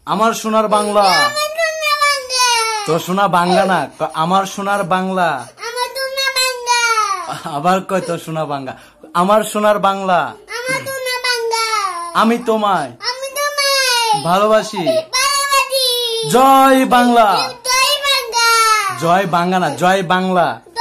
আমার সোনার বাংলা। তো সোনা বাংলা না, আমার সোনার বাংলা। আবার কয় তো সোনা বাংলা। আমার সোনার বাংলা। আমি তোমায় ভালোবাসি। জয় বাংলা। জয় বাংলা না, জয় বাংলা।